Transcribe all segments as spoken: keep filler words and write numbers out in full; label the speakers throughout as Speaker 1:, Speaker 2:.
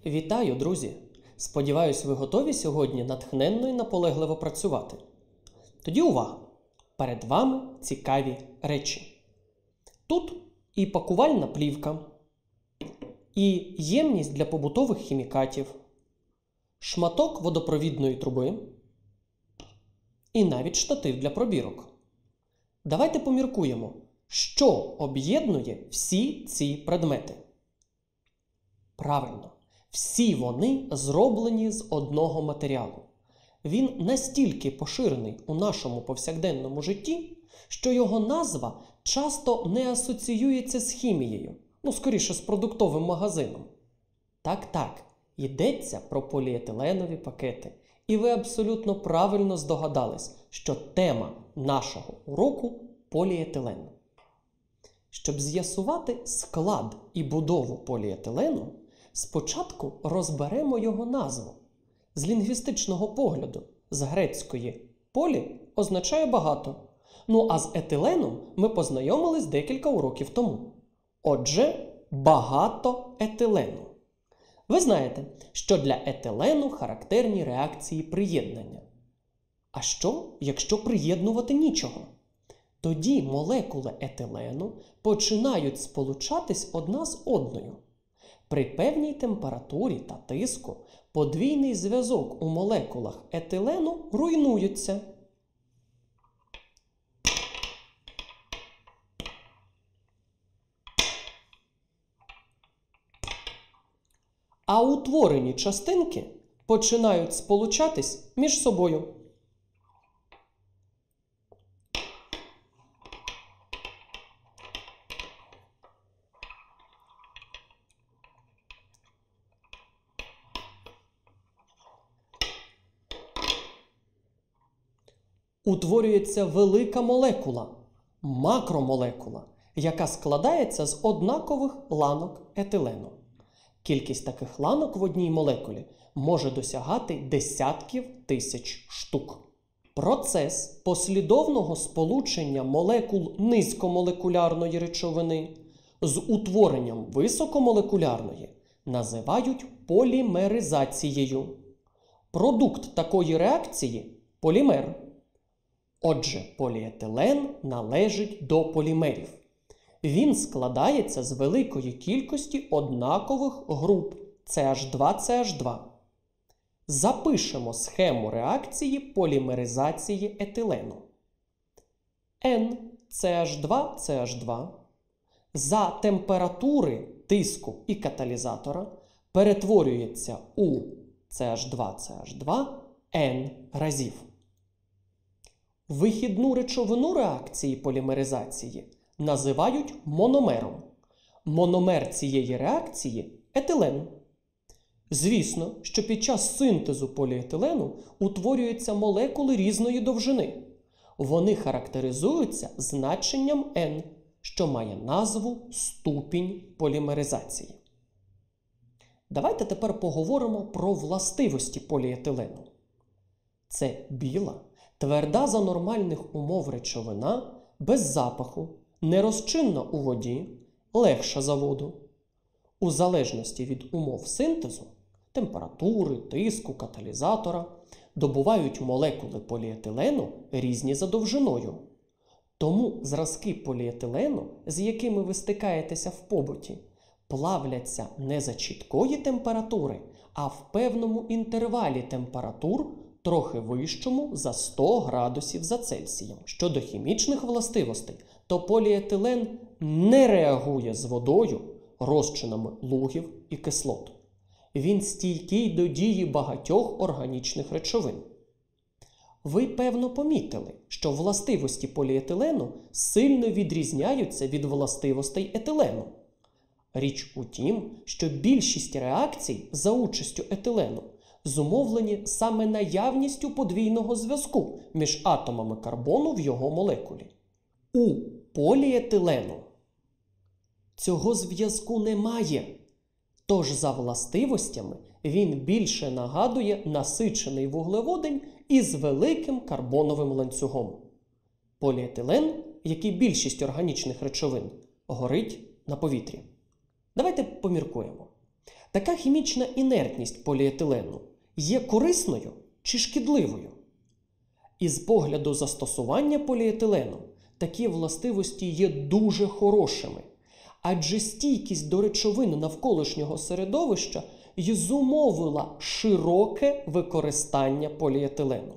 Speaker 1: Вітаю, друзі! Сподіваюсь, ви готові сьогодні натхненно і наполегливо працювати. Тоді увага! Перед вами цікаві речі. Тут і пакувальна плівка, і ємність для побутових хімікатів, шматок водопровідної труби і навіть штатив для пробірок. Давайте поміркуємо, що об'єднує всі ці предмети. Правильно, всі вони зроблені з одного матеріалу. Він настільки поширений у нашому повсякденному житті, що його назва часто не асоціюється з хімією, ну, скоріше, з продуктовим магазином. Так-так, йдеться про поліетиленові пакети. І ви абсолютно правильно здогадались, що тема нашого уроку – поліетилен. Щоб з'ясувати склад і будову поліетилену, спочатку розберемо його назву. З лінгвістичного погляду, з грецької «полі» означає «багато». Ну а з етиленом ми познайомились декілька уроків тому. Отже, багато етилену. Ви знаєте, що для етилену характерні реакції приєднання. А що, якщо приєднувати нічого? Тоді молекули етилену починають сполучатись одна з одною. При певній температурі та тиску подвійний зв'язок у молекулах етилену руйнується. А утворені частинки починають сполучатись між собою. Утворюється велика молекула – макромолекула, яка складається з однакових ланок етилену. Кількість таких ланок в одній молекулі може досягати десятків тисяч штук. Процес послідовного сполучення молекул низькомолекулярної речовини з утворенням високомолекулярної називають полімеризацією. Продукт такої реакції – полімер. Отже, поліетилен належить до полімерів. Він складається з великої кількості однакових груп це аш два це аш два. Запишемо схему реакції полімеризації етилену. Ен це аш два це аш два за температури тиску і каталізатора перетворюється у це аш два це аш два Н разів. Вихідну речовину реакції полімеризації називають мономером. Мономер цієї реакції – етилен. Звісно, що під час синтезу поліетилену утворюються молекули різної довжини. Вони характеризуються значенням Н, що має назву ступінь полімеризації. Давайте тепер поговоримо про властивості поліетилену. Це біла, тверда за нормальних умов речовина, без запаху, нерозчинна у воді, легша за воду. У залежності від умов синтезу, температури, тиску, каталізатора, добувають молекули поліетилену різні за довжиною. Тому зразки поліетилену, з якими ви стикаєтеся в побуті, плавляться не за чіткої температури, а в певному інтервалі температур, трохи вищому за сто градусів за Цельсієм. Щодо хімічних властивостей, то поліетилен не реагує з водою, розчинами лугів і кислот. Він стійкий до дії багатьох органічних речовин. Ви, певно, помітили, що властивості поліетилену сильно відрізняються від властивостей етилену. Річ у тім, що більшість реакцій за участю етилену зумовлені саме наявністю подвійного зв'язку між атомами карбону в його молекулі. У поліетилену цього зв'язку немає, тож за властивостями він більше нагадує насичений вуглеводень із великим карбоновим ланцюгом. Поліетилен, як і більшість органічних речовин, горить на повітрі. Давайте поміркуємо. Така хімічна інертність поліетилену є корисною чи шкідливою? Із погляду застосування поліетилену такі властивості є дуже хорошими, адже стійкість до речовин навколишнього середовища й зумовила широке використання поліетилену.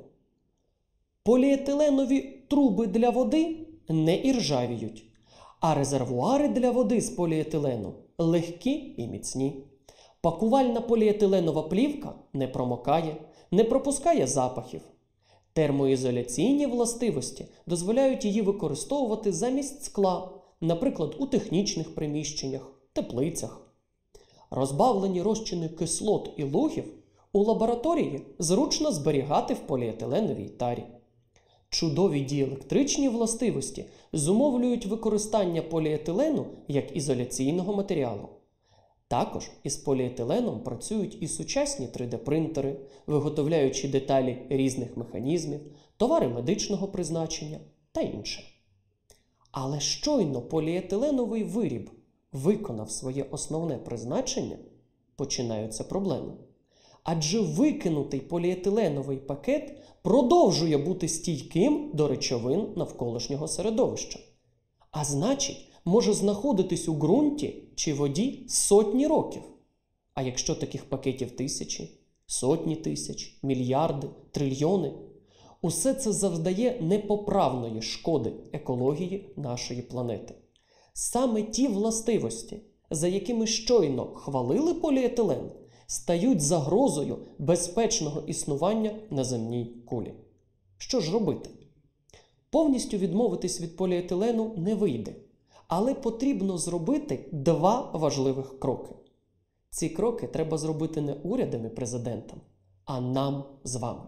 Speaker 1: Поліетиленові труби для води не іржавіють, а резервуари для води з поліетилену легкі і міцні. Пакувальна поліетиленова плівка не промокає, не пропускає запахів. Термоізоляційні властивості дозволяють її використовувати замість скла, наприклад, у технічних приміщеннях, теплицях. Розбавлені розчини кислот і лугів у лабораторії зручно зберігати в поліетиленовій тарі. Чудові діелектричні властивості зумовлюють використання поліетилену як ізоляційного матеріалу. Також із поліетиленом працюють і сучасні три де принтери, виготовляючи деталі різних механізмів, товари медичного призначення та інше. Але щойно поліетиленовий виріб виконав своє основне призначення, починаються проблеми. Адже викинутий поліетиленовий пакет продовжує бути стійким до речовин навколишнього середовища. А значить, може знаходитись у ґрунті чи воді сотні років. А якщо таких пакетів тисячі, сотні тисяч, мільярди, трильйони, усе це завдає непоправної шкоди екології нашої планети. Саме ті властивості, за якими щойно хвалили поліетилен, стають загрозою безпечного існування на земній кулі. Що ж робити? Повністю відмовитись від поліетилену не вийде, але потрібно зробити два важливих кроки. Ці кроки треба зробити не урядам і президентам, а нам з вами.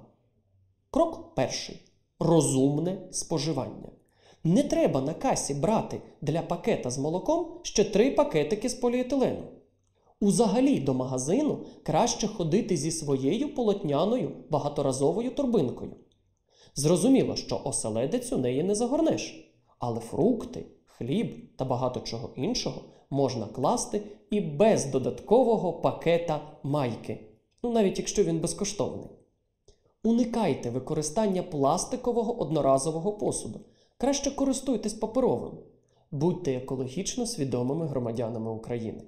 Speaker 1: Крок перший – розумне споживання. Не треба на касі брати для пакета з молоком ще три пакетики з поліетилену. Узагалі до магазину краще ходити зі своєю полотняною багаторазовою торбинкою. Зрозуміло, що оселедець у неї не загорнеш, але фрукти, хліб та багато чого іншого можна класти і без додаткового пакета майки, ну навіть якщо він безкоштовний. Уникайте використання пластикового одноразового посуду. Краще користуйтесь паперовим. Будьте екологічно свідомими громадянами України.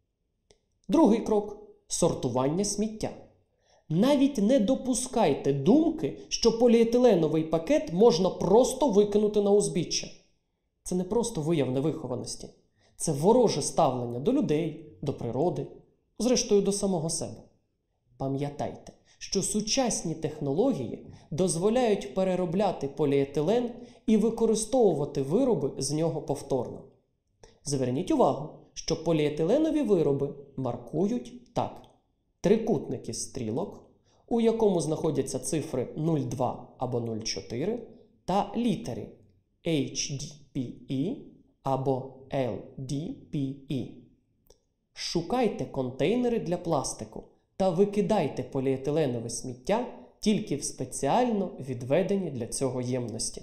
Speaker 1: Другий крок – сортування сміття. Навіть не допускайте думки, що поліетиленовий пакет можна просто викинути на узбіччя. Це не просто вияв невихованості. Це вороже ставлення до людей, до природи, зрештою до самого себе. Пам'ятайте, що сучасні технології дозволяють переробляти поліетилен і використовувати вироби з нього повторно. Зверніть увагу, що поліетиленові вироби маркують так. Трикутники стрілок, у якому знаходяться цифри нуль два або нуль чотири, та літери ейч ді пі і або ел ді пі і. Шукайте контейнери для пластику та викидайте поліетиленове сміття тільки в спеціально відведені для цього ємності.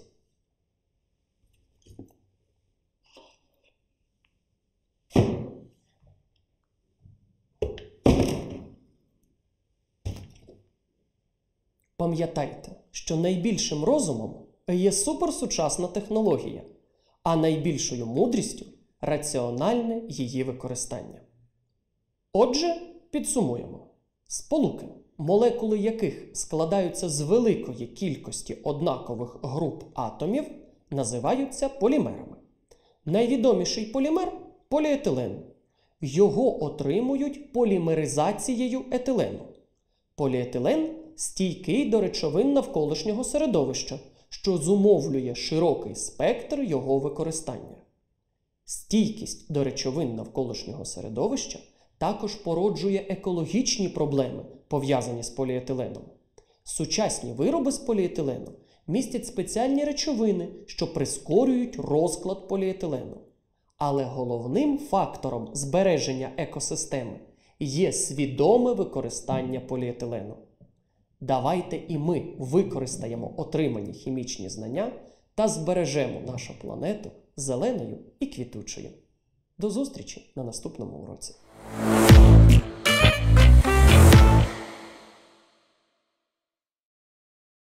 Speaker 1: Пам'ятайте, що найбільшим розумом є суперсучасна технологія, а найбільшою мудрістю – раціональне її використання. Отже, підсумуємо. Сполуки, молекули яких складаються з великої кількості однакових груп атомів, називаються полімерами. Найвідоміший полімер – поліетилен. Його отримують полімеризацією етилену. Поліетилен – стійкий до речовин навколишнього середовища, що зумовлює широкий спектр його використання. Стійкість до речовин навколишнього середовища також породжує екологічні проблеми, пов'язані з поліетиленом. Сучасні вироби з поліетилену містять спеціальні речовини, що прискорюють розклад поліетилену. Але головним фактором збереження екосистеми є свідоме використання поліетилену. Давайте і ми використаємо отримані хімічні знання та збережемо нашу планету зеленою і квітучою. До зустрічі на наступному уроці.